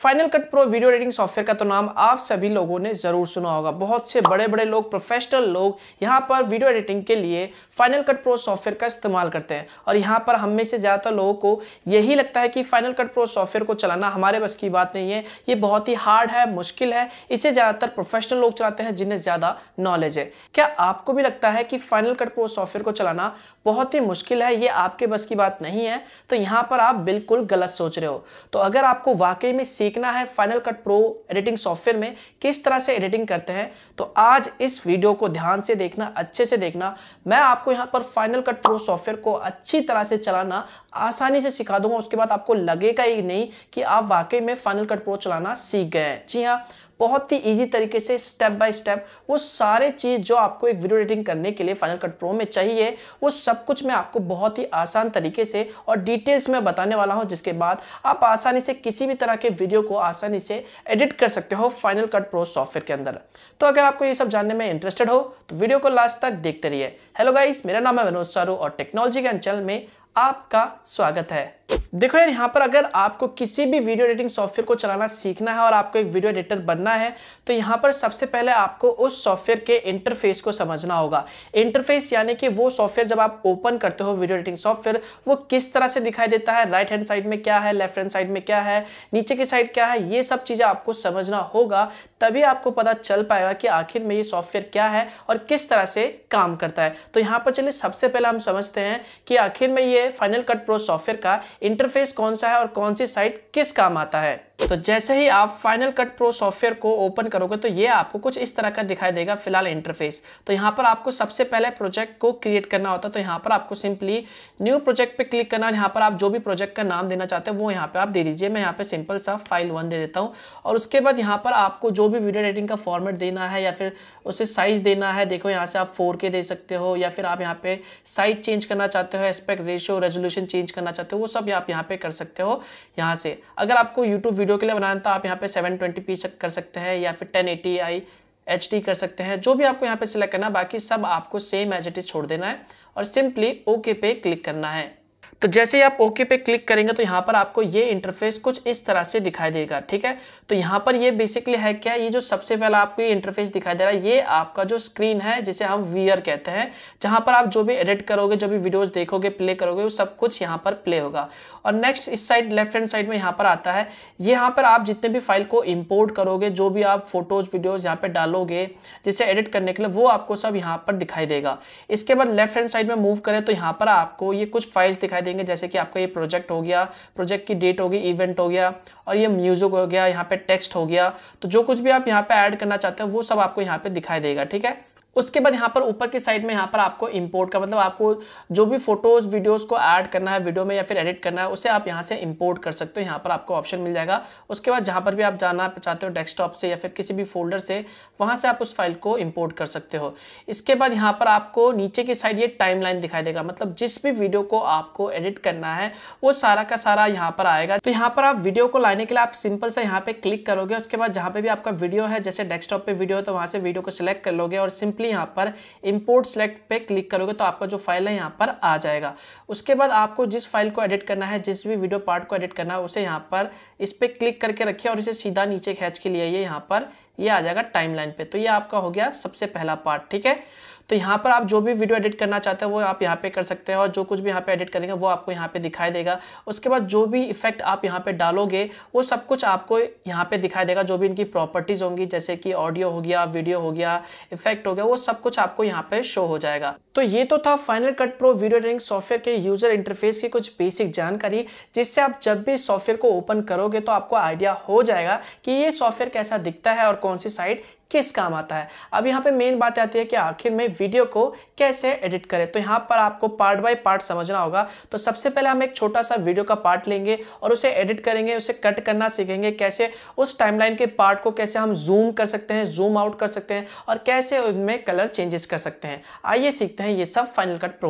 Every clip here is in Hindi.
Final Cut Pro video editing software का तो नाम आप सभी लोगों ने जरूर सुना होगा। बहुत से बड़े बड़े लोग, प्रोफेशनल लोग यहाँ पर वीडियो एडिटिंग के लिए फाइनल कट प्रो सॉफ्टवेयर का इस्तेमाल करते हैं। और यहाँ पर हम में से ज़्यादातर लोगों को यही लगता है कि फाइनल कट प्रो सॉफ्टवेयर को चलाना हमारे बस की बात नहीं है, ये बहुत ही हार्ड है, मुश्किल है। इसे ज़्यादातर प्रोफेशनल लोग चलाते हैं जिन्हें ज़्यादा नॉलेज है। क्या आपको भी लगता है कि फाइनल कट प्रो सॉफ्टवेयर को चलाना बहुत ही मुश्किल है, ये आपके बस की बात नहीं है? तो यहाँ पर आप बिल्कुल गलत सोच रहे हो। तो अगर आपको वाकई में सीखना है Final Cut Pro editing software में किस तरह से एडिटिंग करते हैं, तो आज इस वीडियो को ध्यान से देखना, अच्छे से देखना। मैं आपको यहाँ पर फाइनल कट प्रो सॉफ्टवेयर को अच्छी तरह से चलाना आसानी से सिखा दूंगा। उसके बाद आपको लगेगा ही नहीं कि आप वाकई में फाइनल कट प्रो चलाना सीख गए हैं। जी हाँ, बहुत ही इजी तरीके से स्टेप बाय स्टेप वो सारे चीज़ जो आपको एक वीडियो एडिटिंग करने के लिए फाइनल कट प्रो में चाहिए, वो सब कुछ मैं आपको बहुत ही आसान तरीके से और डिटेल्स में बताने वाला हूं, जिसके बाद आप आसानी से किसी भी तरह के वीडियो को आसानी से एडिट कर सकते हो फाइनल कट प्रो सॉफ्टवेयर के अंदर। तो अगर आपको ये सब जानने में इंटरेस्टेड हो तो वीडियो को लास्ट तक देखते रहिए। हेलो गाइस, मेरा नाम है मनोज सारू और टेक्नोलॉजी ज्ञान चैनल में आपका स्वागत है। देखो यार, यहाँ पर अगर आपको किसी भी वीडियो एडिटिंग सॉफ्टवेयर को चलाना सीखना है और आपको एक वीडियो एडिटर बनना है, तो यहाँ पर सबसे पहले आपको उस सॉफ्टवेयर के इंटरफेस को समझना होगा। इंटरफेस यानी कि वो सॉफ्टवेयर जब आप ओपन करते हो वीडियो एडिटिंग सॉफ्टवेयर, वो किस तरह से दिखाई देता है, राइट हैंड साइड में क्या है, लेफ्ट हैंड साइड में क्या है, नीचे की साइड क्या है, ये सब चीज़ें आपको समझना होगा। तभी आपको पता चल पाएगा कि आखिर में ये सॉफ्टवेयर क्या है और किस तरह से काम करता है। तो यहाँ पर चलिए सबसे पहले हम समझते हैं कि आखिर में ये फाइनल कट प्रो सॉफ्टवेयर का इंटरफेस कौन सा है और कौन सी साइट किस काम आता है। तो जैसे ही आप फाइनल कट प्रो सॉफ्टवेयर को ओपन करोगे तो ये आपको कुछ इस तरह का दिखाई देगा फिलहाल इंटरफेस। तो यहाँ पर आपको सबसे पहले प्रोजेक्ट को क्रिएट करना होता है। तो यहाँ पर आपको सिंपली न्यू प्रोजेक्ट पे क्लिक करना है। यहाँ पर आप जो भी प्रोजेक्ट का नाम देना चाहते हैं वो यहाँ पे आप दे दीजिए। मैं यहाँ पे सिंपल सा फाइल 1 दे देता हूँ। और उसके बाद यहाँ पर आपको जो भी वीडियो एडिटिंग का फॉर्मेट देना है या फिर उसे साइज देना है, देखो यहाँ से आप 4K दे सकते हो, या फिर आप यहाँ पे साइज चेंज करना चाहते हो, एस्पेक्ट रेशियो, रेजोल्यूशन चेंज करना चाहते हो, वो सब आप यहाँ पे कर सकते हो। यहाँ से अगर आपको यूट्यूब वीडियो के लिए बनाना तो आप यहाँ पे 720p कर सकते हैं या फिर 1080i HD कर सकते हैं, जो भी आपको यहाँ पे सिलेक्ट करना है। बाकी सब आपको सेम एज इट इज छोड़ देना है और सिंपली ओके पे क्लिक करना है। तो जैसे ही आप ओके पे क्लिक करेंगे तो यहाँ पर आपको ये इंटरफेस कुछ इस तरह से दिखाई देगा। ठीक है, तो यहाँ पर ये बेसिकली है क्या, ये जो सबसे पहला आपको ये इंटरफेस दिखाई दे रहा है, ये आपका जो स्क्रीन है जिसे हम वीआर कहते हैं, जहाँ पर आप जो भी एडिट करोगे, जो भी वीडियोस देखोगे, प्ले करोगे, वो सब कुछ यहाँ पर प्ले होगा। और नेक्स्ट इस साइड लेफ्ट हैंड साइड में यहाँ पर आता है, यहाँ पर आप जितने भी फाइल को इम्पोर्ट करोगे, जो भी आप फोटोज वीडियोज यहाँ पे डालोगे जिसे एडिट करने के लिए, वो आपको सब यहाँ पर दिखाई देगा। इसके बाद लेफ्ट हैंड साइड में मूव करें तो यहाँ पर आपको ये कुछ फाइल्स दिखाई देंगे, जैसे कि आपका ये प्रोजेक्ट हो गया, प्रोजेक्ट की डेट होगी, इवेंट हो गया, और ये म्यूजिक हो गया, यहाँ पे टेक्स्ट हो गया। तो जो कुछ भी आप यहाँ पे ऐड करना चाहते हो वो सब आपको यहाँ पे दिखाई देगा। ठीक है, उसके बाद यहाँ पर ऊपर की साइड में यहाँ पर आपको इंपोर्ट का मतलब आपको जो भी फोटोज वीडियोस को ऐड करना है वीडियो में या फिर एडिट करना है, उसे आप यहाँ से इंपोर्ट कर सकते हो। यहाँ पर आपको ऑप्शन मिल जाएगा। उसके बाद जहाँ पर भी आप जाना चाहते हो डेस्कटॉप से या फिर किसी भी फोल्डर से, वहाँ से आप उस फाइल को इंपोर्ट कर सकते हो। इसके बाद यहाँ पर आपको नीचे की साइड ये टाइमलाइन दिखाई देगा, मतलब जिस भी वीडियो को आपको एडिट करना है वो सारा का सारा यहाँ पर आएगा। तो यहाँ पर आप वीडियो को लाने के लिए आप सिंपल से यहाँ पे क्लिक करोगे। उसके बाद जहाँ पे भी आपका वीडियो है, जैसे डेस्कटॉप पे वीडियो है तो वहाँ से वीडियो को सिलेक्ट कर लोगे और सिंपली यहाँ पर इंपोर्ट सेलेक्ट पे क्लिक करोगे तो आपका जो फाइल है यहाँ पर आ जाएगा। उसके बाद आपको जिस फाइल को एडिट करना है, जिस भी वीडियो पार्ट को एडिट करना है, उसे यहाँ पर इस पे क्लिक करके रखिए और इसे सीधा नीचे खींच के लिए ये यहाँ पर ये आ जाएगा टाइमलाइन पे। तो ये आपका हो गया सबसे पहला पार्ट। ठीक है, तो यहाँ पर आप जो भी वीडियो एडिट करना चाहते हो वो आप यहाँ पे कर सकते हैं और जो कुछ भी यहाँ पे एडिट करेंगे वो आपको यहाँ पे दिखाई देगा। उसके बाद जो भी इफेक्ट आप यहाँ पे डालोगे वो सब कुछ आपको यहाँ पे दिखाई देगा, जो भी इनकी प्रॉपर्टीज होंगी, जैसे कि ऑडियो हो गया, वीडियो हो गया, इफेक्ट हो गया, वो सब कुछ आपको यहाँ पे शो हो जाएगा। तो ये तो था Final Cut Pro video editing software के यूजर इंटरफेस की कुछ बेसिक जानकारी, जिससे आप जब भी सॉफ्टवेयर को ओपन करोगे तो आपको आइडिया हो जाएगा कि ये सॉफ्टवेयर कैसा दिखता है और कौन सी साइट किस काम आता है। अब यहाँ पे मेन बात आती है कि आखिर में वीडियो को कैसे एडिट करें। तो यहाँ पर आपको पार्ट बाय पार्ट समझना होगा। तो सबसे पहले हम एक छोटा सा वीडियो का पार्ट लेंगे और उसे एडिट करेंगे, उसे कट करना सीखेंगे, कैसे उस टाइमलाइन के पार्ट को कैसे हम जूम कर सकते हैं, जूम आउट कर सकते हैं और कैसे उनमें कलर चेंजेस कर सकते हैं। आइए सीखते हैं ये सब फाइनल कट प्रो में।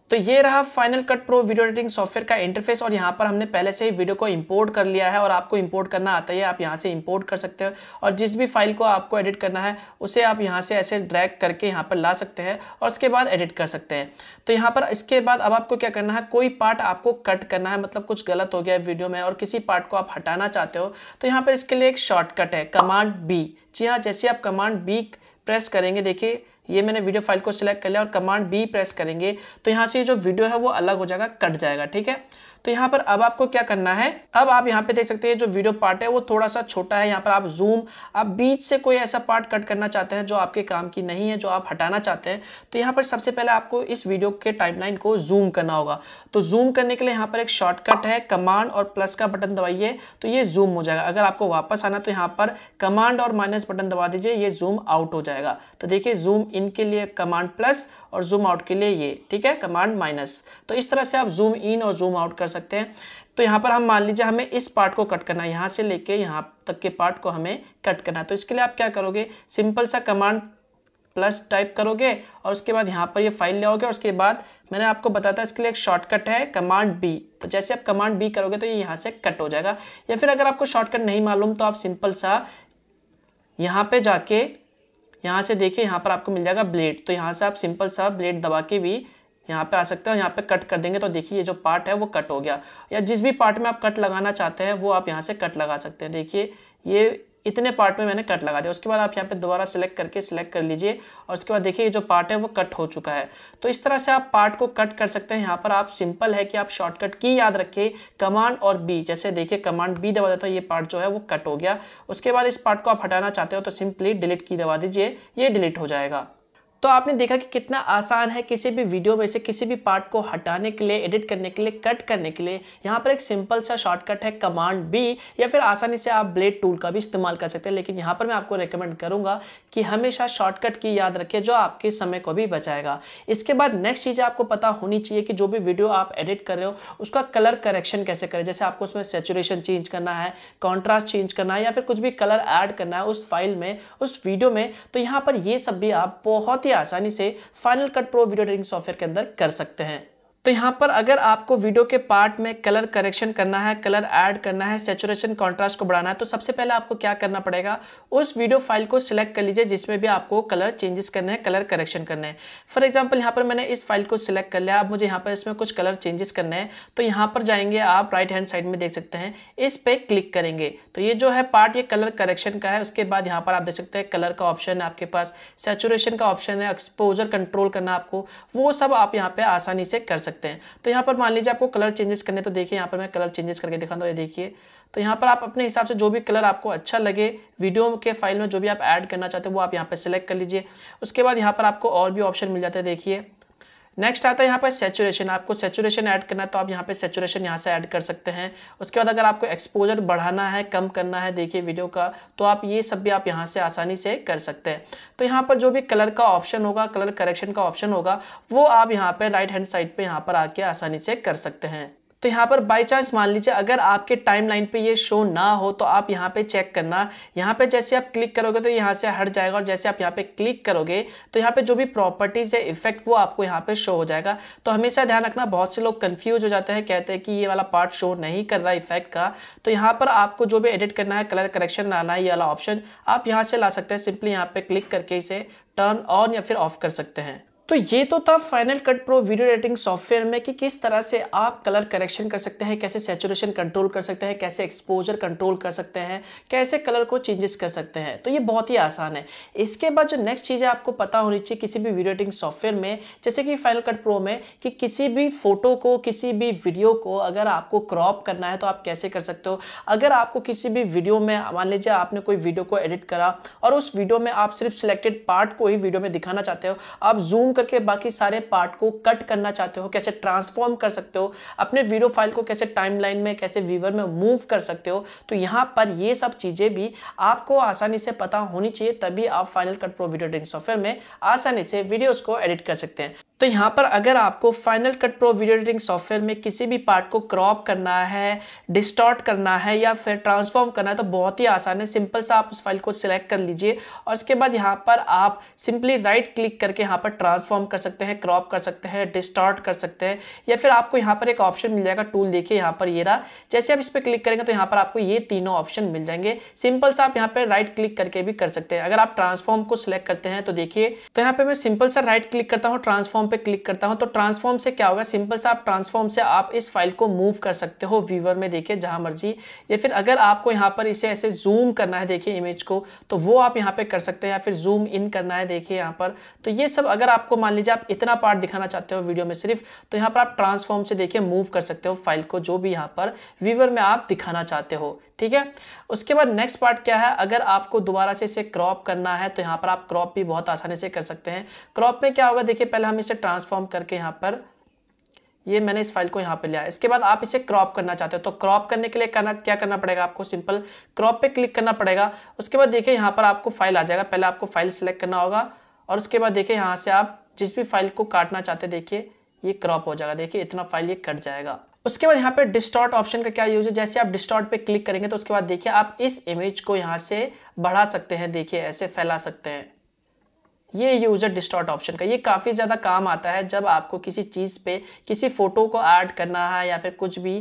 तो ये रहा Final Cut Pro video editing software का इंटरफेस और यहाँ पर हमने पहले से ही वीडियो को इंपोर्ट कर लिया है और आपको इंपोर्ट करना आता है, आप यहाँ से इंपोर्ट कर सकते हो और जिस भी फाइल को आपको एडिट करना है उसे आप यहाँ से ऐसे ड्रैग करके यहाँ पर ला सकते हैं और उसके बाद एडिट कर सकते हैं। तो यहाँ पर इसके बाद अब आपको क्या करना है, कोई पार्ट आपको कट करना है, मतलब कुछ गलत हो गया वीडियो में और किसी पार्ट को आप हटाना चाहते हो तो यहाँ पर इसके लिए एक शॉर्टकट है कमांड बी। जी हाँ, जैसे आप कमांड बी प्रेस करेंगे, देखिए ये मैंने वीडियो फाइल को सिलेक्ट कर लिया और कमांड बी प्रेस करेंगे तो यहाँ से जो वीडियो है वो अलग हो जाएगा, कट जाएगा। ठीक है, तो यहाँ पर अब आपको क्या करना है, अब आप यहाँ पे देख सकते हैं जो वीडियो पार्ट है वो थोड़ा सा छोटा है। यहाँ पर आप जूम, आप बीच से कोई ऐसा पार्ट कट करना चाहते हैं जो आपके काम की नहीं है, जो आप हटाना चाहते हैं, तो यहाँ पर सबसे पहले आपको इस वीडियो के टाइमलाइन को जूम करना होगा। तो जूम करने के लिए यहाँ पर एक शॉर्टकट है, कमांड और प्लस का बटन दबाइए तो ये जूम हो जाएगा। अगर आपको वापस आना तो यहाँ पर कमांड और माइनस बटन दबा दीजिए, ये जूम आउट हो जाएगा। तो देखिए जूम इन के लिए कमांड प्लस और जूम आउट के लिए ये, ठीक है, कमांड माइनस। तो इस तरह से आप जूम इन और जूम आउट कर सकते हैं। तो यहाँ पर हम मान लीजिए हमें इस पार्ट को कट करना है, यहाँ से लेके यहाँ तक के पार्ट को हमें कट करना है। तो इसके लिए आप क्या करोगे, सिंपल सा कमांड प्लस टाइप करोगे और उसके बाद यहाँ पर ये फाइल ले आओगे और उसके बाद मैंने आपको बताया था इसके लिए एक शॉर्टकट है कमांड बी। तो जैसे आप कमांड बी करोगे तो ये यहाँ से कट हो जाएगा। या फिर अगर आपको शॉर्टकट नहीं मालूम तो आप सिंपल सा यहाँ पे जाके यहाँ से देखिए यहाँ पर आपको मिल जाएगा ब्लेड, तो यहाँ से आप सिंपल सा ब्लेड दबा के भी यहाँ पे आ सकते हो, यहाँ पे कट कर देंगे तो देखिए ये जो पार्ट है वो कट हो गया। या जिस भी पार्ट में आप कट लगाना चाहते हैं वो आप यहाँ से कट लगा सकते हैं। देखिए ये इतने पार्ट में मैंने कट लगा दिया। उसके बाद आप यहाँ पे दोबारा सिलेक्ट करके सिलेक्ट कर लीजिए और उसके बाद देखिए ये जो पार्ट है वो कट हो चुका है। तो इस तरह से आप पार्ट को कट कर सकते हैं। यहाँ पर आप सिंपल है कि आप शॉर्टकट की याद रखिए कमांड और बी। जैसे देखिए कमांड बी दबा देता है, ये पार्ट जो है वो कट हो गया। उसके बाद इस पार्ट को आप हटाना चाहते हो तो सिंपली डिलीट की दबा दीजिए, ये डिलीट हो जाएगा। तो आपने देखा कि कितना आसान है किसी भी वीडियो में से किसी भी पार्ट को हटाने के लिए, एडिट करने के लिए, कट करने के लिए। यहाँ पर एक सिंपल सा शॉर्टकट है कमांड बी, या फिर आसानी से आप ब्लेड टूल का भी इस्तेमाल कर सकते हैं। लेकिन यहाँ पर मैं आपको रेकमेंड करूँगा कि हमेशा शॉर्टकट की याद रखिए जो आपके समय को भी बचाएगा। इसके बाद नेक्स्ट चीज़ आपको पता होनी चाहिए कि जो भी वीडियो आप एडिट कर रहे हो उसका कलर करेक्शन कैसे करें। जैसे आपको उसमें सैचुरेशन चेंज करना है, कॉन्ट्रास्ट चेंज करना है या फिर कुछ भी कलर ऐड करना है उस फाइल में, उस वीडियो में, तो यहाँ पर ये सब भी आप बहुत ही आसानी से Final Cut Pro video editing software के अंदर कर सकते हैं। तो यहाँ पर अगर आपको वीडियो के पार्ट में कलर करेक्शन करना है, कलर ऐड करना है, सैचुरेशन कॉन्ट्रास्ट को बढ़ाना है, तो सबसे पहले आपको क्या करना पड़ेगा, उस वीडियो फाइल को सिलेक्ट कर लीजिए जिसमें भी आपको कलर चेंजेस करने हैं, कलर करेक्शन करने हैं। फॉर एग्जांपल यहाँ पर मैंने इस फाइल को सिलेक्ट कर लिया। अब मुझे यहाँ पर इसमें कुछ कलर चेंजेस करने हैं तो यहाँ पर जाएंगे, आप राइट हैंड साइड में देख सकते हैं, इस पे क्लिक करेंगे तो ये जो है पार्ट ये कलर करेक्शन का है। उसके बाद यहाँ पर आप देख सकते हैं कलर का ऑप्शन है आपके पास, सैचुरेशन का ऑप्शन है, एक्सपोजर कंट्रोल करना आपको, वो सब आप यहाँ पे आसानी से कर सकते हैं। तो यहाँ पर मान लीजिए आपको कलर चेंजेस करने, तो देखिए यहाँ पर मैं कलर चेंजेस करके दिखाता हूँ। ये देखिए, तो यहाँ पर आप अपने हिसाब से जो भी कलर आपको अच्छा लगे वीडियो के फाइल में जो भी आप ऐड करना चाहते हैं वो आप यहाँ पर सिलेक्ट कर लीजिए। उसके बाद यहाँ पर आपको और भी ऑप्शन मिल जाते हैं। देखिए नेक्स्ट आता है यहाँ पर सैचुरेशन, आपको सैचुरेशन ऐड करना है तो आप यहाँ पे सैचुरेशन यहाँ से ऐड कर सकते हैं। उसके बाद अगर आपको एक्सपोजर बढ़ाना है, कम करना है देखिए वीडियो का, तो आप ये सब भी आप यहाँ से आसानी से कर सकते हैं। तो यहाँ पर जो भी कलर का ऑप्शन होगा, कलर करेक्शन का ऑप्शन होगा, वो आप यहाँ पे राइट हैंड साइड पे यहाँ पर आके आसानी से कर सकते हैं। तो यहाँ पर बाई चांस मान लीजिए अगर आपके टाइमलाइन पे ये शो ना हो तो आप यहाँ पे चेक करना, यहाँ पे जैसे आप क्लिक करोगे तो यहाँ से हट जाएगा और जैसे आप यहाँ पे क्लिक करोगे तो यहाँ पे जो भी प्रॉपर्टीज है, इफेक्ट, वो आपको यहाँ पे शो हो जाएगा। तो हमेशा ध्यान रखना, बहुत से लोग कंफ्यूज हो जाते हैं, कहते हैं कि ये वाला पार्ट शो नहीं कर रहा इफेक्ट का। तो यहाँ पर आपको जो भी एडिट करना है, कलर करेक्शन लाना है, ये वाला ऑप्शन आप यहाँ से ला सकते हैं। सिंपली यहाँ पे क्लिक करके इसे टर्न ऑन या फिर ऑफ कर सकते हैं। तो ये तो था Final Cut Pro video editing software में कि किस तरह से आप कलर करेक्शन कर सकते हैं, कैसे सैचुरेशन कंट्रोल कर सकते हैं, कैसे एक्सपोजर कंट्रोल कर सकते हैं, कैसे कलर को चेंजेस कर सकते हैं। तो ये बहुत ही आसान है। इसके बाद जो नेक्स्ट चीज़ है आपको पता होनी चाहिए किसी भी वीडियो एडिटिंग सॉफ्टवेयर में, जैसे कि फाइनल कट प्रो में, कि किसी भी फोटो को, किसी भी वीडियो को अगर आपको क्रॉप करना है तो आप कैसे कर सकते हो। अगर आपको किसी भी वीडियो में, मान लीजिए आपने कोई वीडियो को एडिट करा और उस वीडियो में आप सिर्फ सिलेक्टेड पार्ट को ही वीडियो में दिखाना चाहते हो, आप जूम करके बाकी सारे पार्ट को कट करना चाहते हो, कैसे ट्रांसफॉर्म कर सकते हो, अपने वीडियो फाइल को कैसे टाइमलाइन में, कैसे व्यूअर में मूव कर सकते हो। तो यहाँ पर ये सब चीजें भी आपको आसानी से पता होनी चाहिए, तभी आप Final Cut Pro video editing software में आसानी से वीडियोस को एडिट कर सकते हैं। तो यहाँ पर अगर आपको Final Cut Pro video editing software में किसी भी पार्ट को क्रॉप करना है, डिस्टॉर्ट करना है या फिर ट्रांसफॉर्म करना है तो बहुत ही आसान है। सिंपल सा आप उस फाइल को सिलेक्ट कर लीजिए और उसके बाद यहाँ पर आप सिंपली राइट क्लिक करके यहाँ पर ट्रांसफॉर्म ट्रांसफॉर्म कर सकते हैं, क्रॉप कर सकते हैं, डिस्टॉर्ट कर सकते हैं, या फिर आपको यहाँ पर एक ऑप्शन मिल जाएगा टूल, देखिए यहाँ पर ये रहा। जैसे आप इस पर क्लिक करेंगे तो यहाँ पर आपको ये तीनों ऑप्शन मिल जाएंगे। सिंपल सा आप यहाँ पे राइट क्लिक करके भी कर सकते हैं। अगर आप ट्रांसफॉर्म को सिलेक्ट करते हैं तो देखिए, तो यहाँ पे मैं सिंपल सा राइट क्लिक करता हूँ, ट्रांसफॉर्म पे क्लिक करता हूँ, तो ट्रांसफॉर्म से क्या होगा, सिंपल सा आप ट्रांसफॉर्म से आप इस फाइल को मूव कर सकते हो व्यूअर में, देखिए जहां मर्जी। या फिर अगर आपको यहाँ पर इसे ऐसे जूम करना है, देखिए इमेज को, तो वो आप यहाँ पे कर सकते हैं, या फिर जूम इन करना है, देखिए यहाँ पर। तो ये सब अगर आपको मान लीजिए आप इतना पार्ट दिखाना चाहते हो वीडियो में सिर्फ, तो यहाँ पर आप ट्रांसफॉर्म से देखिए मूव कर सकते हो फाइल को, जो भी यहाँ पर व्यूअर में आप दिखाना चाहते हो, ठीक है। उसके बाद नेक्स्ट पार्ट क्या है, अगर आपको दोबारा से इसे क्रॉप करना है तो यहाँ पर आप क्रॉप भी बहुत आसानी से कर सकते हैं। क्रॉप में क्या होगा, देखिए पहले हम इसे ट्रांसफॉर्म करके यहाँ पर, ये मैंने इस फाइल को यहाँ पे लिया है। इसके बाद आप इसे क्रॉप करना चाहते हो, तो क्रॉप करने के लिए क्या करना पड़ेगा, आपको सिंपल क्रॉप पे क्लिक करना पड़ेगा। उसके बाद देखिए यहाँ पर आपको फाइल आ जाएगा, पहले आपको फाइल सेलेक्ट करना होगा, और उसके बाद देखिए यहाँ से आप जिस भी फाइल को काटना चाहते हैं, देखिए ये क्रॉप हो जाएगा, देखिए इतना फाइल ये कट जाएगा। उसके बाद यहाँ पे डिस्टॉर्ट ऑप्शन का क्या यूज है, जैसे आप डिस्टॉर्ट पे क्लिक करेंगे तो उसके बाद देखिए आप इस इमेज को यहाँ से बढ़ा सकते हैं, देखिए ऐसे फैला सकते हैं। ये यूज है डिस्टॉर्ट ऑप्शन का। ये काफ़ी ज़्यादा काम आता है जब आपको किसी चीज़ पे, किसी फोटो को ऐड करना है, या फिर कुछ भी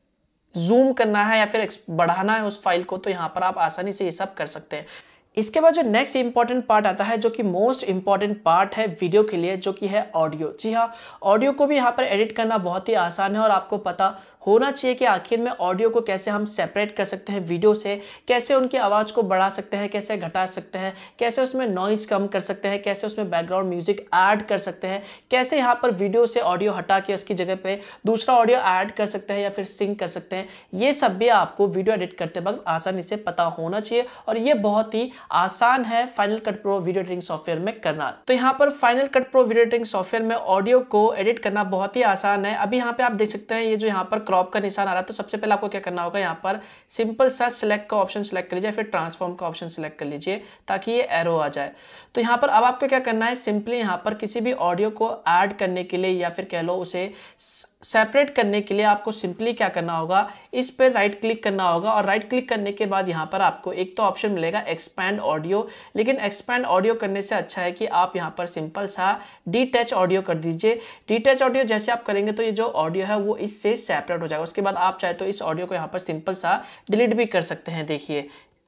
जूम करना है, या फिर बढ़ाना है उस फाइल को, तो यहाँ पर आप आसानी से ये सब कर सकते हैं। इसके बाद जो नेक्स्ट इंपॉर्टेंट पार्ट आता है, जो कि मोस्ट इंपॉर्टेंट पार्ट है वीडियो के लिए, जो कि है ऑडियो। जी हाँ, ऑडियो को भी यहाँ पर एडिट करना बहुत ही आसान है, और आपको पता होना चाहिए कि आखिर में ऑडियो को कैसे हम सेपरेट कर सकते हैं वीडियो से, कैसे उनकी आवाज़ को बढ़ा सकते हैं, कैसे घटा सकते हैं, कैसे उसमें नॉइज़ कम कर सकते हैं, कैसे उसमें बैकग्राउंड म्यूजिक ऐड कर सकते हैं, कैसे यहाँ पर वीडियो से ऑडियो हटा के उसकी जगह पे दूसरा ऑडियो ऐड कर सकते हैं या फिर सिंक कर सकते हैं। ये सब भी आपको वीडियो एडिट करते वक्त आसानी से पता होना चाहिए, और ये बहुत ही आसान है Final Cut Pro video editing software में करना। तो यहाँ पर Final Cut Pro video editing software में ऑडियो को एडिट करना बहुत ही आसान है। अभी यहाँ पे आप देख सकते हैं, ये जो यहाँ पर क्रॉप का निशान आ रहा है, तो सबसे पहले आपको क्या करना होगा, यहाँ पर सिंपल सा सिलेक्ट का ऑप्शन सिलेक्ट कर लीजिए, फिर ट्रांसफॉर्म का ऑप्शन सिलेक्ट कर लीजिए ताकि ये एरो आ जाए। तो यहाँ पर अब आपको क्या करना है, सिंपली यहाँ पर किसी भी ऑडियो को ऐड करने के लिए, या फिर कह लो उसे सेपरेट करने के लिए, आपको सिंपली क्या करना होगा, इस पर राइट क्लिक करना होगा, और राइट क्लिक करने के बाद यहाँ पर आपको एक तो ऑप्शन मिलेगा एक्सपैंड ऑडियो। लेकिन एक्सपैंड ऑडियो करने से अच्छा है कि आप यहाँ पर सिंपल सा डीटैच ऑडियो कर दीजिए। डीटैच ऑडियो जैसे आप करेंगे तो ये जो ऑडियो है वो इससे सेपरेट हो जाएगा। उसके बाद आप चाहे तो इस ऑडियो को यहाँ पर सिंपल सा डिलीट भी कर सकते हैं, देखिए।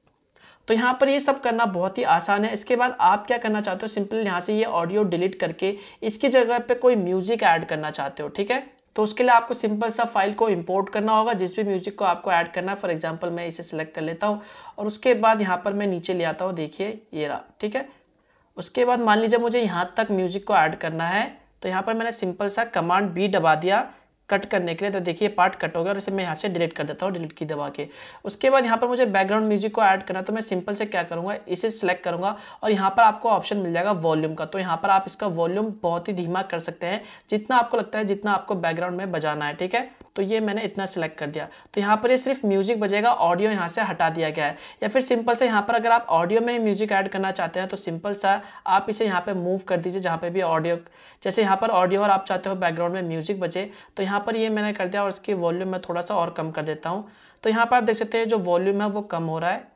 तो यहाँ पर ये सब करना बहुत ही आसान है। इसके बाद आप क्या करना चाहते हो, सिंपल यहाँ से ये ऑडियो डिलीट करके इसकी जगह पे कोई म्यूजिक ऐड करना चाहते हो, ठीक है। तो उसके लिए आपको सिंपल सा फाइल को इंपोर्ट करना होगा, जिस भी म्यूजिक को आपको ऐड करना है। फॉर एग्जांपल मैं इसे सिलेक्ट कर लेता हूँ, और उसके बाद यहाँ पर मैं नीचे ले आता हूँ, देखिए ये रहा, ठीक है। उसके बाद मान लीजिए मुझे यहाँ तक म्यूजिक को ऐड करना है, तो यहाँ पर मैंने सिंपल सा कमांड बी दबा दिया कट करने के लिए, तो देखिए पार्ट कट हो गया, और इसे मैं यहाँ से डिलीट कर देता हूँ, डिलीट की दबा के। उसके बाद यहाँ पर मुझे बैकग्राउंड म्यूजिक को ऐड करना है, तो मैं सिंपल से क्या करूँगा, इसे सिलेक्ट करूँगा, और यहाँ पर आपको ऑप्शन मिल जाएगा वॉल्यूम का। तो यहाँ पर आप इसका वॉल्यूम बहुत ही धीमा कर सकते हैं, जितना आपको लगता है, जितना आपको बैकग्राउंड में बजाना है, ठीक है। तो ये मैंने इतना सिलेक्ट कर दिया, तो यहाँ पर ये सिर्फ म्यूजिक बजेगा, ऑडियो यहाँ से हटा दिया गया है। या फिर सिंपल से यहाँ पर अगर आप ऑडियो में म्यूजिक ऐड करना चाहते हैं, तो सिंपल सा आप इसे यहाँ पे मूव कर दीजिए, जहाँ पे भी ऑडियो, जैसे यहाँ पर ऑडियो और आप चाहते हो बैकग्राउंड में म्यूजिक बजे, तो यहाँ पर ये मैंने कर दिया, और इसकी वॉल्यूम मैं थोड़ा सा और कम कर देता हूँ। तो यहाँ पर आप देख सकते हैं जो वॉल्यूम है वो कम हो रहा है,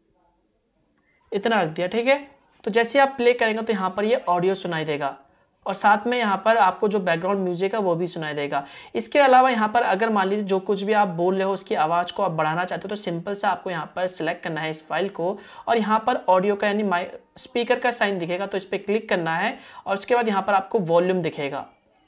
इतना रख दिया, ठीक है। तो जैसे आप प्ले करेंगे तो यहाँ पर ये ऑडियो सुनाई देगा, और साथ में यहाँ पर आपको जो बैकग्राउंड म्यूजिक है वो भी सुनाई देगा। इसके अलावा यहाँ पर अगर मान लीजिए जो कुछ भी आप बोल रहे हो उसकी आवाज़ को आप बढ़ाना चाहते हो, तो सिंपल सा आपको यहाँ पर सिलेक्ट करना है इस फाइल को, और यहाँ पर ऑडियो का यानी स्पीकर का साइन दिखेगा, तो इस पर क्लिक करना है, और उसके बाद यहाँ पर आपको वॉल्यूम दिखेगा।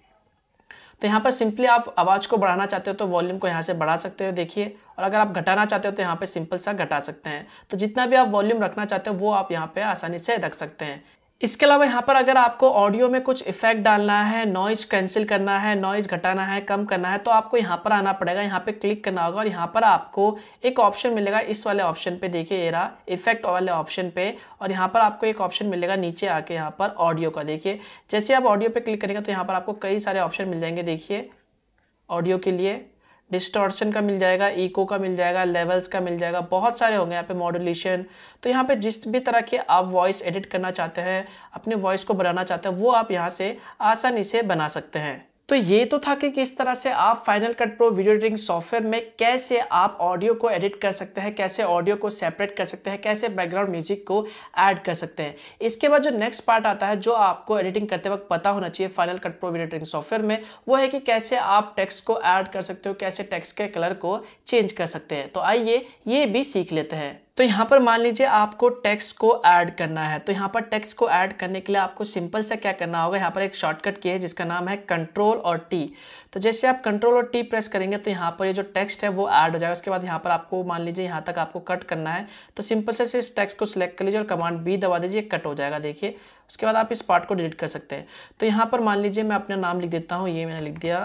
तो यहाँ पर सिंपली आप आवाज़ को बढ़ाना चाहते हो तो वॉल्यूम को यहाँ से बढ़ा सकते हो, देखिए। और अगर आप घटाना चाहते हो तो यहाँ पे सिंपल सा घटा सकते हैं। तो जितना भी आप वॉल्यूम रखना चाहते हो वो आप यहाँ पे आसानी से रख सकते हैं। इसके अलावा यहाँ पर अगर आपको ऑडियो में कुछ इफेक्ट डालना है, नॉइज कैंसिल करना है, नॉइज घटाना है, कम करना है, तो आपको यहाँ पर आना पड़ेगा, यहाँ पे क्लिक करना होगा, और यहाँ पर आपको एक ऑप्शन मिलेगा इस वाले ऑप्शन पे, देखिए ये रहा इफेक्ट वाले ऑप्शन पे, और यहाँ पर आपको एक ऑप्शन मिलेगा नीचे आके यहाँ पर ऑडियो का, देखिए। जैसे आप ऑडियो पे क्लिक करेंगे तो यहाँ पर आपको कई सारे ऑप्शन मिल जाएंगे, देखिए। ऑडियो के लिए डिस्टॉर्शन का मिल जाएगा, इको का मिल जाएगा, लेवल्स का मिल जाएगा, बहुत सारे होंगे यहाँ पे, मॉड्यूलेशन। तो यहाँ पे जिस भी तरह के आप वॉइस एडिट करना चाहते हैं, अपने वॉइस को बनाना चाहते हैं, वो आप यहाँ से आसानी से बना सकते हैं। तो ये तो था कि किस तरह से आप Final Cut Pro video editing software में कैसे आप ऑडियो को एडिट कर सकते हैं, कैसे ऑडियो को सेपरेट कर सकते हैं, कैसे बैकग्राउंड म्यूजिक को ऐड कर सकते हैं। इसके बाद जो नेक्स्ट पार्ट आता है जो आपको एडिटिंग करते वक्त पता होना चाहिए Final Cut Pro video editing software में, वो है कि कैसे आप टेक्स्ट को ऐड कर सकते हो, कैसे टेक्स्ट के कलर को चेंज कर सकते हैं। तो आइए ये भी सीख लेते हैं। तो यहाँ पर मान लीजिए आपको टेक्स्ट को ऐड करना है, तो यहाँ पर टेक्स्ट को ऐड करने के लिए आपको सिंपल से क्या करना होगा, यहाँ पर एक शॉर्टकट की है जिसका नाम है कंट्रोल और टी। तो जैसे आप कंट्रोल और टी प्रेस करेंगे तो यहाँ पर ये जो टेक्स्ट है वो ऐड हो जाएगा। उसके बाद यहाँ पर आपको मान लीजिए यहाँ तक आपको कट करना है, तो सिंपल से इस टेक्स्ट को सिलेक्ट कर लीजिए और कमांड बी दबा दीजिए, कट हो जाएगा। देखिए उसके बाद आप इस पार्ट को डिलीट कर सकते हैं। तो यहाँ पर मान लीजिए मैं अपना नाम लिख देता हूँ, ये मैंने लिख दिया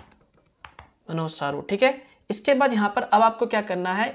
मनोज सारू, ठीक है। इसके बाद यहाँ पर अब आपको क्या करना है,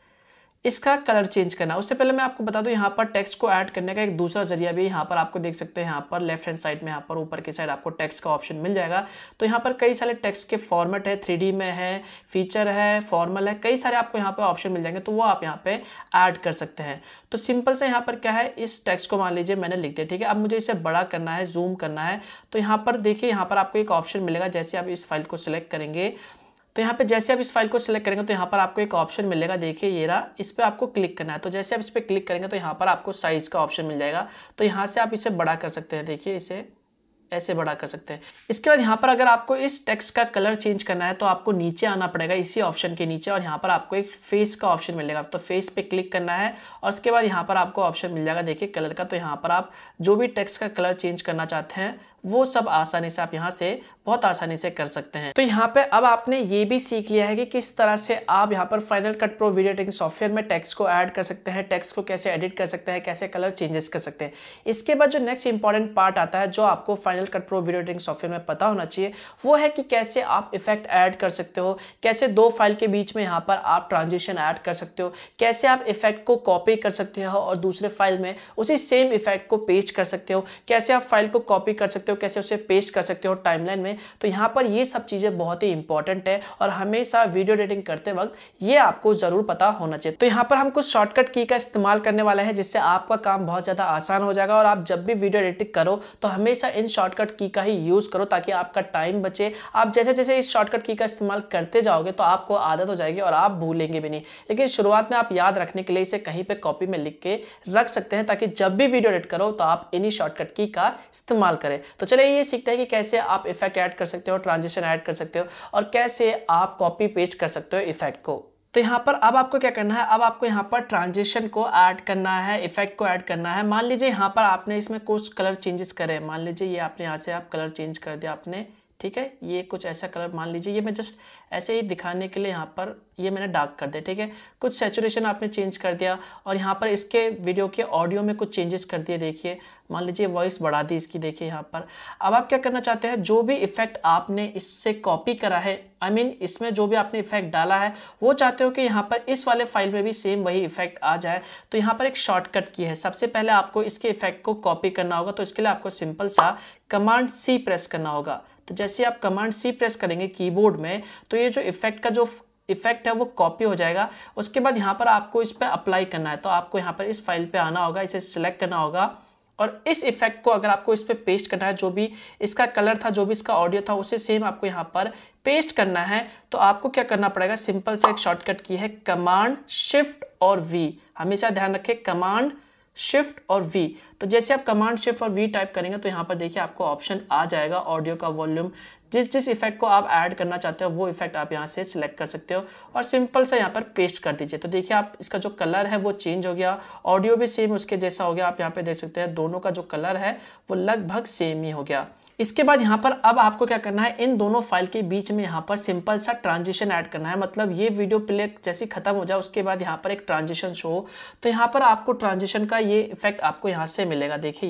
इसका कलर चेंज करना। उससे पहले मैं आपको बता दूं यहाँ पर टेक्स्ट को ऐड करने का एक दूसरा जरिया भी यहाँ पर आपको देख सकते हैं। यहाँ पर लेफ्ट हैंड साइड में यहाँ पर ऊपर की साइड आपको टेक्स्ट का ऑप्शन मिल जाएगा। तो यहाँ पर कई सारे टेक्स्ट के फॉर्मेट है, 3D में है, फीचर है, फॉर्मल है, कई सारे आपको यहाँ पे ऑप्शन मिल जाएंगे, तो वो आप यहाँ पे ऐड कर सकते हैं। तो सिंपल से यहाँ पर क्या है, इस टेक्स्ट को मान लीजिए मैंने लिख दिया, ठीक है। अब मुझे इसे बड़ा करना है, जूम करना है, तो यहाँ पर देखिए यहाँ पर आपको एक ऑप्शन मिलेगा। जैसे आप इस फाइल को सिलेक्ट करेंगे तो यहाँ पे जैसे आप इस फाइल को सिलेक्ट करेंगे तो यहाँ पर आपको एक ऑप्शन मिलेगा, देखिए ये रहा, इस पर आपको क्लिक करना है। तो जैसे आप इस पर क्लिक करेंगे तो यहाँ पर आपको साइज का ऑप्शन मिल जाएगा। तो यहाँ से आप इसे बड़ा कर सकते हैं, देखिए इसे ऐसे बड़ा कर सकते हैं। इसके बाद यहाँ पर अगर आपको इस टेक्स्ट का कलर चेंज करना है तो आपको नीचे आना पड़ेगा, इसी ऑप्शन के नीचे, और यहाँ पर आपको एक फेस का ऑप्शन मिलेगा। तो फेस पे क्लिक करना है और उसके बाद यहाँ पर आपको ऑप्शन मिल जाएगा, देखिए कलर का। तो यहाँ पर आप जो भी टेक्स्ट का कलर चेंज करना चाहते हैं वो सब आसानी से आप यहाँ से बहुत आसानी से कर सकते हैं। तो यहाँ पे अब आपने ये भी सीख लिया है कि किस तरह से आप यहाँ पर Final Cut Pro video editing software में टेक्स्ट को ऐड कर सकते हैं, टेक्स्ट को कैसे एडिट कर सकते हैं, कैसे कलर चेंजेस कर सकते हैं। इसके बाद जो नेक्स्ट इंपॉर्टेंट पार्ट आता है जो आपको Final Cut Pro video editing software में पता होना चाहिए, वो है कि कैसे आप इफेक्ट ऐड कर सकते हो, कैसे दो फाइल के बीच में यहाँ पर आप ट्रांजिशन ऐड कर सकते हो, कैसे आप इफेक्ट को कॉपी कर सकते हो और दूसरे फाइल में उसी सेम इफेक्ट को पेस्ट कर सकते हो, कैसे आप फाइल को कॉपी कर सकते हो, कैसे उसे पेस्ट कर सकते हो टाइमलाइन में। तो यहाँ पर ये सब चीजें बहुत ही इंपॉर्टेंट है और हमेशा वीडियो एडिटिंग करते वक्त ये आपको जरूर पता होना चाहिए। तो यहाँ पर हम कुछ शॉर्टकट की का इस्तेमाल करने वाले हैं जिससे आपका काम बहुत ज्यादा आसान हो जाएगा और आप जब भी वीडियो एडिटिंग करो तो हमेशा इन शॉर्टकट की का ही यूज करो ताकि आपका टाइम बचे। आप जैसे जैसे इस शॉर्टकट की का इस्तेमाल करते जाओगे तो आपको आदत हो जाएगी और आप भूलेंगे भी नहीं। लेकिन शुरुआत में आप याद रखने के लिए इसे कहीं पे कॉपी में लिख के रख सकते हैं ताकि जब भी वीडियो एडिट करो तो आप इन्हीं शॉर्टकट की का इस्तेमाल करें। तो चलिए ये सीखते हैं कि कैसे आप इफेक्ट ऐड कर सकते हो, ट्रांजिशन ऐड कर सकते हो और कैसे आप कॉपी पेस्ट कर सकते हो इफेक्ट को। तो यहाँ पर अब आपको क्या करना है, अब आपको यहाँ पर ट्रांजिशन को ऐड करना है, इफेक्ट को ऐड करना है। मान लीजिए यहाँ पर आपने इसमें कुछ कलर चेंजेस करे, मान लीजिए ये आपने यहाँ से आप कलर चेंज कर दिया आपने, ठीक है। ये कुछ ऐसा कलर मान लीजिए, ये मैं जस्ट ऐसे ही दिखाने के लिए यहाँ पर ये मैंने डार्क कर दिया, ठीक है। कुछ सैचुरेशन आपने चेंज कर दिया और यहाँ पर इसके वीडियो के ऑडियो में कुछ चेंजेस कर दिए, देखिए मान लीजिए वॉइस बढ़ा दी इसकी, देखिए यहाँ पर। अब आप क्या करना चाहते हैं, जो भी इफेक्ट आपने इससे कॉपी करा है, इसमें जो भी आपने इफेक्ट डाला है वो चाहते हो कि यहाँ पर इस वाले फाइल में भी सेम वही इफेक्ट आ जाए। तो यहाँ पर एक शॉर्टकट की है, सबसे पहले आपको इसके इफेक्ट को कॉपी करना होगा। तो इसके लिए आपको सिंपल सा कमांड सी प्रेस करना होगा। तो जैसे आप कमांड सी प्रेस करेंगे कीबोर्ड में तो ये जो इफेक्ट का जो इफेक्ट है वो कॉपी हो जाएगा। उसके बाद यहाँ पर आपको इस पर अप्लाई करना है, तो आपको यहाँ पर इस फाइल पे आना होगा, इसे सिलेक्ट करना होगा और इस इफेक्ट को अगर आपको इस पर पेस्ट करना है, जो भी इसका कलर था, जो भी इसका ऑडियो था, उसे सेम आपको यहाँ पर पेस्ट करना है। तो आपको क्या करना पड़ेगा, सिंपल से एक शॉर्टकट की है कमांड शिफ्ट और वी। हमेशा ध्यान रखें कमांड शिफ्ट और वी। तो जैसे आप कमांड शिफ्ट और वी टाइप करेंगे तो यहाँ पर देखिए आपको ऑप्शन आ जाएगा ऑडियो का वॉल्यूम। जिस इफेक्ट को आप ऐड करना चाहते हो वो इफेक्ट आप यहाँ से सिलेक्ट कर सकते हो और सिंपल से यहाँ पर पेस्ट कर दीजिए। तो देखिए आप इसका जो कलर है वो चेंज हो गया, ऑडियो भी सेम उसके जैसा हो गया। आप यहाँ पे देख सकते हैं दोनों का जो कलर है वो लगभग सेम ही हो गया। इसके बाद यहाँ पर अब आपको क्या करना है, इन दोनों फाइल के बीच में यहाँ पर सिंपल सा ट्रांजिशन ऐड करना है। मतलब ये वीडियो प्ले जैसे खत्म हो जाए उसके बाद यहाँ पर एक ट्रांजिशन शो हो, तो यहाँ पर आपको ट्रांजिशन का ये इफेक्ट आपको यहाँ से मिलेगा। देखिए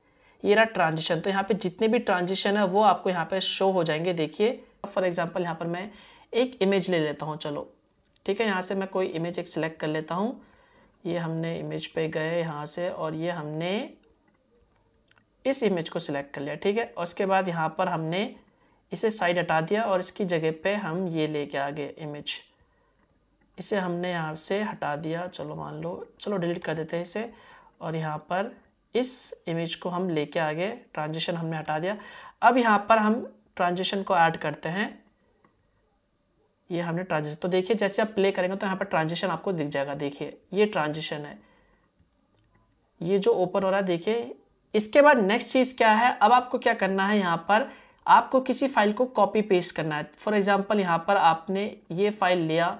ये रहा ट्रांजिशन। तो यहाँ पे जितने भी ट्रांजिशन है वो आपको यहाँ पे शो हो जाएंगे। देखिए फॉर एग्जांपल यहाँ पर मैं एक इमेज ले लेता हूँ, चलो ठीक है। यहाँ से मैं कोई इमेज एक सिलेक्ट कर लेता हूँ। ये हमने इमेज पे गए यहाँ से और ये हमने इस इमेज को सिलेक्ट कर लिया, ठीक है। और उसके बाद यहाँ पर हमने इसे साइड हटा दिया और इसकी जगह पे हम ये लेके आ गए इमेज, इसे हमने यहाँ से हटा दिया। चलो मान लो, चलो डिलीट कर देते हैं इसे और यहाँ पर इस इमेज को हम लेके आ गए, ट्रांजिशन हमने हटा दिया। अब यहाँ पर हम ट्रांजिशन को ऐड करते हैं। ये हमने ट्रांजिशन, तो देखिए जैसे आप प्ले करेंगे तो यहाँ पर ट्रांजिशन आपको दिख जाएगा। देखिए ये ट्रांजिशन है, ये जो ओपन हो रहा है देखिए। इसके बाद नेक्स्ट चीज़ क्या है, अब आपको क्या करना है, यहाँ पर आपको किसी फाइल को कॉपी पेस्ट करना है। फॉर एग्जांपल यहाँ पर आपने ये फाइल लिया,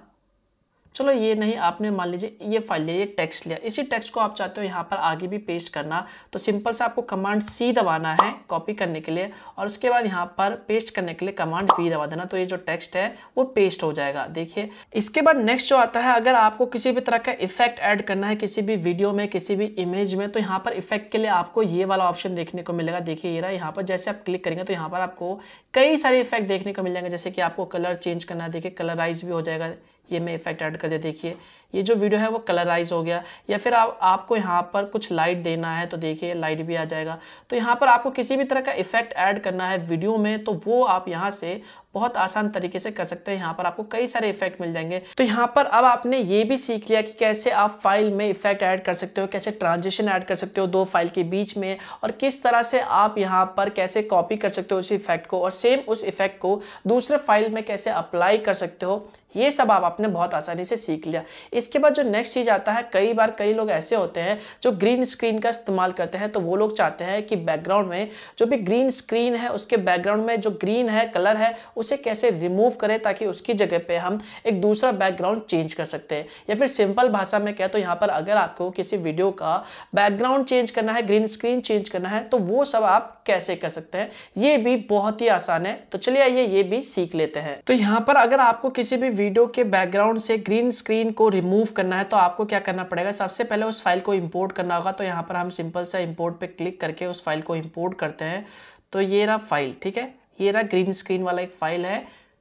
चलो ये नहीं, आपने मान लीजिए ये फाइल लिया, ये टेक्स्ट लिया, इसी टेक्स्ट को आप चाहते हो यहाँ पर आगे भी पेस्ट करना, तो सिंपल से आपको कमांड सी दबाना है कॉपी करने के लिए, और उसके बाद यहाँ पर पेस्ट करने के लिए कमांड वी दबा देना, तो ये जो टेक्स्ट है वो पेस्ट हो जाएगा। देखिए इसके बाद नेक्स्ट जो आता है, अगर आपको किसी भी तरह का इफेक्ट ऐड करना है किसी भी वीडियो में, किसी भी इमेज में, तो यहाँ पर इफेक्ट के लिए आपको ये वाला ऑप्शन देखने को मिलेगा। देखिए ये रहा, यहाँ पर जैसे आप क्लिक करेंगे तो यहाँ पर आपको कई सारे इफेक्ट देखने को मिल जाएंगे। जैसे कि आपको कलर चेंज करना है, देखिए कलराइज भी हो जाएगा, ये मैं इफेक्ट ऐड कर दिया। देखिए ये जो वीडियो है वो कलराइज हो गया, या फिर आपको यहाँ पर कुछ लाइट देना है तो देखिए लाइट भी आ जाएगा। तो यहाँ पर आपको किसी भी तरह का इफेक्ट ऐड करना है वीडियो में तो वो आप यहाँ से बहुत आसान तरीके से कर सकते हैं। यहाँ पर आपको कई सारे इफेक्ट मिल जाएंगे। तो यहाँ पर अब आपने ये भी सीख लिया कि कैसे आप फाइल में इफेक्ट ऐड कर सकते हो, कैसे ट्रांजिशन ऐड कर सकते हो दो फाइल के बीच में, और किस तरह से आप यहाँ पर कैसे कॉपी कर सकते हो उस इफेक्ट को, और सेम उस इफेक्ट को दूसरे फाइल में कैसे अप्लाई कर सकते हो। ये सब आपने बहुत आसानी से सीख लिया। इसके बाद जो नेक्स्ट चीज आता है, कई बार कई लोग ऐसे होते हैं जो ग्रीन स्क्रीन का इस्तेमाल करते हैं, तो वो लोग चाहते हैं कि बैकग्राउंड में जो भी ग्रीन स्क्रीन है उसके बैकग्राउंड में जो ग्रीन है कलर है उसे कैसे रिमूव करें ताकि उसकी जगह पे हम एक दूसरा बैकग्राउंड चेंज कर सकते हैं। या फिर सिंपल भाषा में कहें तो यहाँ पर अगर आपको किसी वीडियो का बैकग्राउंड चेंज करना है, ग्रीन स्क्रीन चेंज करना है, तो वो सब आप कैसे कर सकते हैं, ये भी बहुत ही आसान है। तो चलिए आइए ये भी सीख लेते हैं। तो यहाँ पर अगर आपको किसी भी वीडियो के बैकग्राउंड से ग्रीन स्क्रीन को रिमूव करना है तो आपको क्या करना पड़ेगा, सबसे पहले उस फाइल को इंपोर्ट करना होगा। तो यहाँ पर हम सिंपल सा इंपोर्ट पे क्लिक करके उस फाइल को इंपोर्ट करते हैं। तो ये रहा फाइल, ठीक है, ये रहा ग्रीन स्क्रीन वाला एक फाइल है।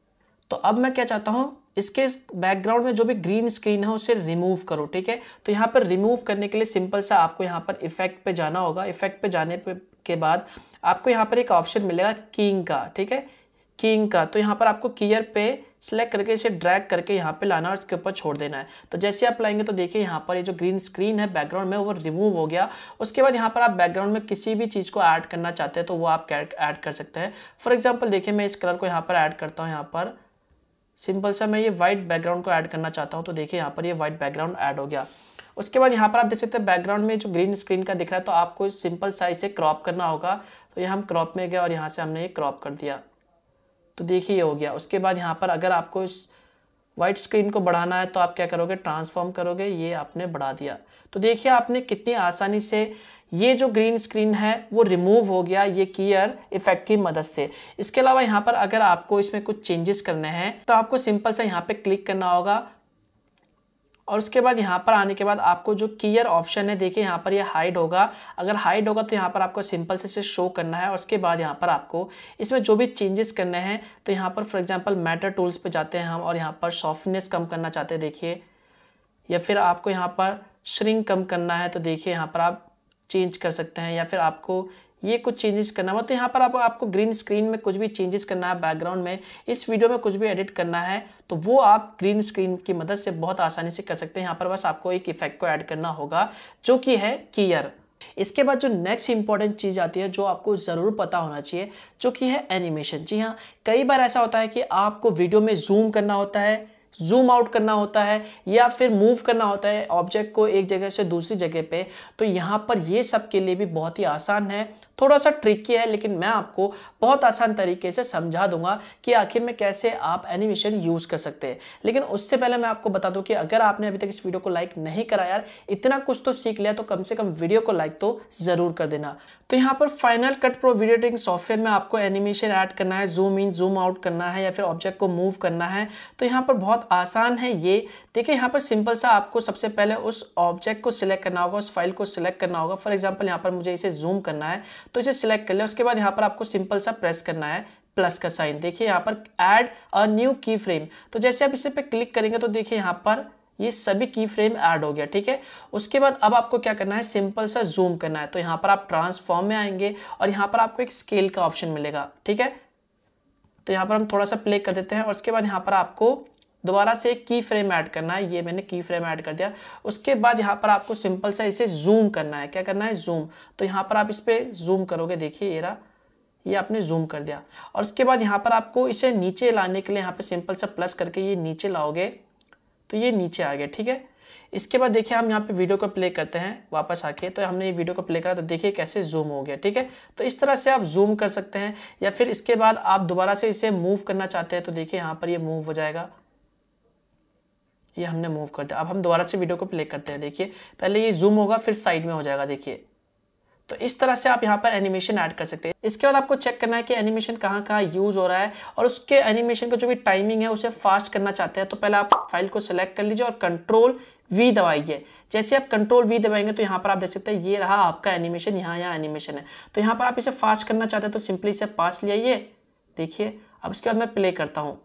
तो अब मैं क्या चाहता हूँ, इसके बैकग्राउंड में जो भी ग्रीन स्क्रीन है उसे रिमूव करो, ठीक है। तो यहाँ पर रिमूव करने के लिए सिंपल सा आपको यहाँ पर इफेक्ट पे जाना होगा। इफेक्ट पे जाने के बाद आपको यहाँ पर एक ऑप्शन मिलेगा कीइंग का, ठीक है, कीइंग का। तो यहाँ पर आपको कीयर पे सिलेक्ट करके इसे ड्रैग करके यहाँ पे लाना और इसके ऊपर छोड़ देना है। तो जैसे आप लाएंगे तो देखिए यहाँ पर ये जो ग्रीन स्क्रीन है बैकग्राउंड में वो रिमूव हो गया। उसके बाद यहाँ पर आप बैकग्राउंड में किसी भी चीज़ को ऐड करना चाहते हैं तो वो आप ऐड कर सकते हैं। फॉर एग्जाम्पल देखिए मैं इस कलर को यहाँ पर ऐड करता हूँ। यहाँ पर सिंपल सा मैं ये व्हाइट बैकग्राउंड को ऐड करना चाहता हूँ, तो देखिए यहाँ पर ये व्हाइट बैकग्राउंड ऐड हो गया। उसके बाद यहाँ पर आप देख सकते हैं बैकग्राउंड में जो ग्रीन स्क्रीन का दिख रहा है, तो आपको सिंपल साइज से क्रॉप करना होगा। तो ये हम क्रॉप में गए और यहाँ से हमने ये क्रॉप कर दिया, तो देखिए ये हो गया। उसके बाद यहाँ पर अगर आपको इस व्हाइट स्क्रीन को बढ़ाना है तो आप क्या करोगे, ट्रांसफॉर्म करोगे, ये आपने बढ़ा दिया। तो देखिए आपने कितनी आसानी से ये जो ग्रीन स्क्रीन है वो रिमूव हो गया ये कीयर इफेक्ट की मदद से। इसके अलावा यहाँ पर अगर आपको इसमें कुछ चेंजेस करने हैं तो आपको सिंपल सा यहाँ पे क्लिक करना होगा, और उसके बाद यहाँ पर आने के बाद आपको जो कीयर ऑप्शन है देखिए यहाँ पर ये हाइड होगा। अगर हाइड होगा तो यहाँ पर आपको सिंपल से शो करना है, और उसके बाद यहाँ पर आपको इसमें जो भी चेंजेस करने हैं तो यहाँ पर फॉर एग्जांपल मैटर टूल्स पे जाते हैं हम, और यहाँ पर सॉफ्टनेस कम करना चाहते हैं देखिए, या फिर आपको यहाँ पर श्रिंक कम करना है तो देखिए यहाँ पर आप चेंज कर सकते हैं, या फिर आपको ये कुछ चेंजेस करना हो तो यहाँ पर आपको ग्रीन स्क्रीन में कुछ भी चेंजेस करना है, बैकग्राउंड में इस वीडियो में कुछ भी एडिट करना है तो वो आप ग्रीन स्क्रीन की मदद से बहुत आसानी से कर सकते हैं। यहाँ पर बस आपको एक इफेक्ट को ऐड करना होगा जो कि है कीयर। इसके बाद जो नेक्स्ट इंपॉर्टेंट चीज़ आती है जो आपको ज़रूर पता होना चाहिए, जो कि है एनिमेशन। जी हाँ, कई बार ऐसा होता है कि आपको वीडियो में जूम करना होता है, जूम आउट करना होता है, या फिर मूव करना होता है ऑब्जेक्ट को एक जगह से दूसरी जगह पे। तो यहाँ पर ये सब के लिए भी बहुत ही आसान है, थोड़ा सा ट्रिकी है, लेकिन मैं आपको बहुत आसान तरीके से समझा दूंगा कि आखिर में कैसे आप एनिमेशन यूज़ कर सकते हैं। लेकिन उससे पहले मैं आपको बता दूं कि अगर आपने अभी तक इस वीडियो को लाइक नहीं करा यार, इतना कुछ तो सीख लिया तो कम से कम वीडियो को लाइक तो ज़रूर कर देना। तो यहाँ पर Final Cut Pro video editing software में आपको एनिमेशन ऐड करना है, जूम इन जूम आउट करना है, या फिर ऑब्जेक्ट को मूव करना है। तो यहाँ पर बहुत आसान है ये। देखिए यहाँ पर सिंपल सा आपको सबसे पहले उस ऑब्जेक्ट को सिलेक्ट करना होगा, उस फाइल को सिलेक्ट करना होगा। फॉर एग्जांपल यहाँ पर मुझे इसे जूम करना है तो इसे सिलेक्ट कर लिया। उसके बाद यहाँ पर आपको सिंपल सा प्रेस करना है प्लस का साइन, देखिए यहाँ पर add a new key frame. तो जैसे आप इसे पे क्लिक करेंगे तो देखिए यहाँ पर ये सभी की फ्रेम ऐड हो गया, ठीक है। उसके बाद अब आपको क्या करना है, सिंपल सा जूम करना है। तो यहाँ पर आप ट्रांसफॉर्म में आएंगे और यहाँ पर आपको एक स्केल का ऑप्शन मिलेगा, ठीक है। तो यहाँ पर हम थोड़ा सा प्ले कर देते हैं, और उसके बाद यहाँ पर आपको दोबारा से एक की फ्रेम ऐड करना है। ये मैंने की फ्रेम ऐड कर दिया। उसके बाद यहाँ पर आपको सिंपल सा इसे जूम करना है। क्या करना है, जूम। तो यहाँ पर आप इस पे जूम करोगे, देखिए ये रहा, ये आपने जूम कर दिया। और उसके बाद यहाँ पर आपको इसे नीचे लाने के लिए यहाँ पे सिंपल सा प्लस करके ये नीचे लाओगे तो ये नीचे आ गया, ठीक है। इसके बाद देखिए हम यहाँ पे वीडियो को प्ले करते हैं वापस आके, तो हमने ये वीडियो को प्ले करा तो देखिए कैसे जूम हो गया, ठीक है। तो इस तरह से आप जूम कर सकते हैं, या फिर इसके बाद आप दोबारा से इसे मूव करना चाहते हैं तो देखिए यहाँ पर ये मूव हो जाएगा, ये हमने मूव कर दिया। अब हम दोबारा से वीडियो को प्ले करते हैं, देखिए पहले ये जूम होगा फिर साइड में हो जाएगा, देखिए। तो इस तरह से आप यहाँ पर एनिमेशन ऐड कर सकते हैं। इसके बाद आपको चेक करना है कि एनिमेशन कहाँ कहाँ यूज हो रहा है, और उसके एनिमेशन का जो भी टाइमिंग है उसे फास्ट करना चाहते हैं तो पहले आप फाइल को सिलेक्ट कर लीजिए और Ctrl+V दबाइए। जैसे आप Ctrl+V दबाएंगे तो यहाँ पर आप देख सकते हैं ये रहा आपका एनिमेशन, यहाँ एनिमेशन है। तो यहाँ पर आप इसे फास्ट करना चाहते हैं तो सिंपली इसे पास ले आइए, देखिए। अब इसके बाद मैं प्ले करता हूँ,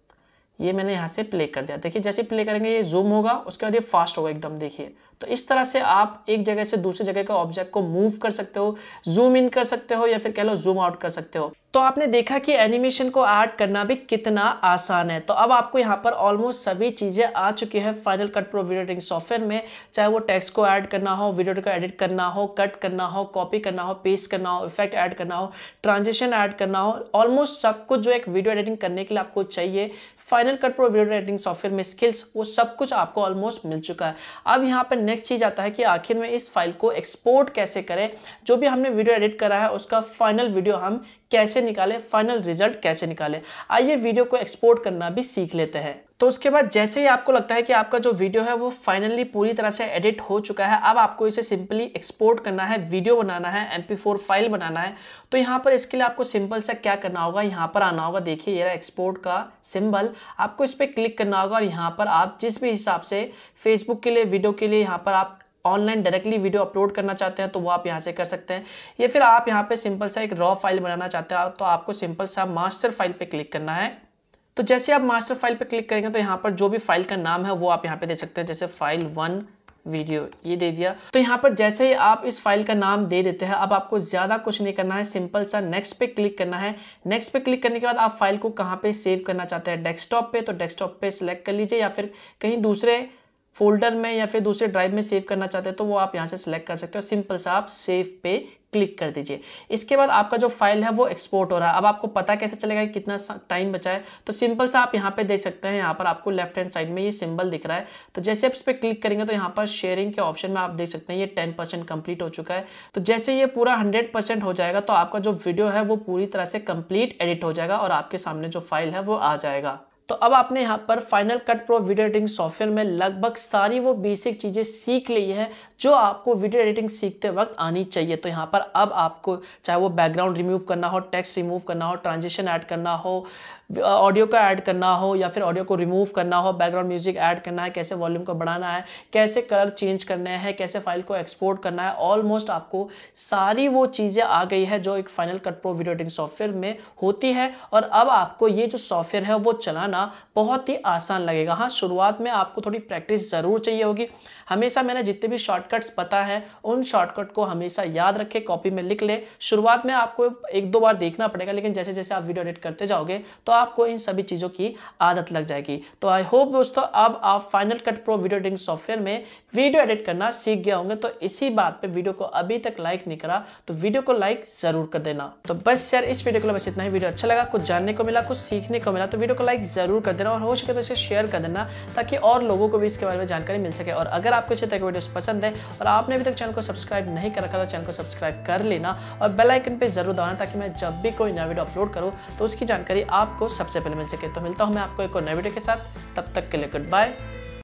ये मैंने यहाँ से प्ले कर दिया, देखिए जैसे प्ले करेंगे ये जूम होगा, उसके बाद ये फास्ट होगा एकदम, देखिए। तो इस तरह से आप एक जगह से दूसरी जगह का ऑब्जेक्ट को मूव कर सकते हो, जूम इन कर सकते हो, या फिर कह लो जूम आउट कर सकते हो। तो आपने देखा कि एनिमेशन को ऐड करना भी कितना आसान है। तो अब आपको यहाँ पर ऑलमोस्ट सभी चीज़ें आ चुकी है Final Cut Pro video editing software में, चाहे वो टेक्स्ट को ऐड करना हो, वीडियो को एडिट करना हो, कट करना हो, कॉपी करना हो, पेस्ट करना हो, इफेक्ट ऐड करना हो, ट्रांजिशन ऐड करना हो, ऑलमोस्ट सब कुछ जो एक वीडियो एडिटिंग करने के लिए आपको चाहिए Final Cut Pro video editing software में स्किल्स, वो सब कुछ आपको ऑलमोस्ट मिल चुका है। अब यहाँ पर नेक्स्ट चीज़ आता है कि आखिर में इस फाइल को एक्सपोर्ट कैसे करें, जो भी हमने वीडियो एडिट करा है उसका फाइनल वीडियो हम कैसे निकालें, फाइनल रिजल्ट कैसे निकालें। आइए वीडियो को एक्सपोर्ट करना भी सीख लेते हैं। तो उसके बाद जैसे ही आपको लगता है कि आपका जो वीडियो है वो फाइनली पूरी तरह से एडिट हो चुका है, अब आपको इसे सिंपली एक्सपोर्ट करना है, वीडियो बनाना है, MP4 फाइल बनाना है। तो यहाँ पर इसके लिए आपको सिंपल सा क्या करना होगा, यहाँ पर आना होगा, देखिए ये रहा एक्सपोर्ट का सिंबल, आपको इस पर क्लिक करना होगा और यहाँ पर आप जिस भी हिसाब से फेसबुक के लिए, वीडियो के लिए यहाँ पर आप ऑनलाइन डायरेक्टली वीडियो अपलोड करना चाहते हैं तो वो आप यहाँ से कर सकते हैं, या फिर आप यहाँ पे सिंपल सा एक रॉ फाइल बनाना चाहते हैं तो आपको सिंपल सा मास्टर फाइल पे क्लिक करना है। तो जैसे आप मास्टर फाइल पे क्लिक करेंगे तो यहाँ पर जो भी फाइल का नाम है वो आप यहाँ पे दे सकते हैं, जैसे फाइल 1 वीडियो ये दे दिया। तो यहाँ पर जैसे ही आप इस फाइल का नाम दे देते हैं, अब आपको ज़्यादा कुछ नहीं करना है, सिंपल सा नेक्स्ट पे क्लिक करना है। नेक्स्ट पे क्लिक करने के बाद आप फाइल को कहाँ पे सेव करना चाहते हैं, डेस्कटॉप पे, तो डेस्कटॉप पे सिलेक्ट कर लीजिए, या फिर कहीं दूसरे फोल्डर में या फिर दूसरे ड्राइव में सेव करना चाहते हैं तो वो आप यहाँ से सिलेक्ट कर सकते हो। सिंपल सा आप सेव पे क्लिक कर दीजिए। इसके बाद आपका जो फाइल है वो एक्सपोर्ट हो रहा है। अब आपको पता कैसे चलेगा कि कितना टाइम बचा है, तो सिंपल सा आप यहाँ पे देख सकते हैं, यहाँ पर आपको लेफ्ट हैंड साइड में ये सिंबल दिख रहा है। तो जैसे आप इस पर क्लिक करेंगे तो यहाँ पर शेयरिंग के ऑप्शन में आप देख सकते हैं ये 10% कंप्लीट हो चुका है। तो जैसे ये पूरा 100% हो जाएगा तो आपका जो वीडियो है वो पूरी तरह से कंप्लीट एडिट हो जाएगा और आपके सामने जो फाइल है वो आ जाएगा। तो अब आपने यहाँ पर Final Cut Pro video editing software में लगभग सारी वो बेसिक चीज़ें सीख ली है जो आपको वीडियो एडिटिंग सीखते वक्त आनी चाहिए। तो यहाँ पर अब आपको चाहे वो बैकग्राउंड रिमूव करना हो, टेक्स्ट रिमूव करना हो, ट्रांजिशन ऐड करना हो, ऑडियो का ऐड करना हो, या फिर ऑडियो को रिमूव करना हो, बैकग्राउंड म्यूजिक ऐड करना है, कैसे वॉल्यूम को बढ़ाना है, कैसे कलर चेंज करने हैं, कैसे फाइल को एक्सपोर्ट करना है, ऑलमोस्ट आपको सारी वो चीज़ें आ गई है जो एक Final Cut Pro video editing software में होती है। और अब आपको ये जो सॉफ्टवेयर है वो चलाना बहुत ही आसान लगेगा। हाँ, शुरुआत में आपको थोड़ी प्रैक्टिस ज़रूर चाहिए होगी। हमेशा मैंने जितने भी शॉर्टकट्स पता है उन शॉर्टकट को हमेशा याद रखें, कॉपी में लिख ले। शुरुआत में आपको 1-2 बार देखना पड़ेगा, लेकिन जैसे जैसे आप वीडियो एडिट करते जाओगे तो आपको इन सभी चीज़ों की आदत लग जाएगी। तो आई होप दोस्तों अब आप Final Cut Pro video editing software में वीडियो एडिट करना सीख गए होंगे। तो इसी बात पे वीडियो को अभी तक लाइक नहीं करा तो वीडियो को लाइक ज़रूर कर देना। तो बस यार इस वीडियो के लिए बस इतना ही। वीडियो अच्छा लगा, कुछ जानने को मिला, कुछ सीखने को मिला तो वीडियो को लाइक ज़रूर कर देना और हो सके तो इसे शेयर कर देना ताकि और लोगों को भी इसके बारे में जानकारी मिल सके। और अगर आपको इसी तरह की वीडियोस पसंद है और आपने अभी तक चैनल को सब्सक्राइब नहीं कर रखा तो चैनल को सब्सक्राइब कर लेना और बेल आइकन पे जरूर दबाना ताकि मैं जब भी कोई नया वीडियो अपलोड करूँ तो उसकी जानकारी आपको सबसे पहले मिल सके। तो मिलता हूँ मैं आपको एक और नए वीडियो के साथ, तब तक के लिए गुड बाय।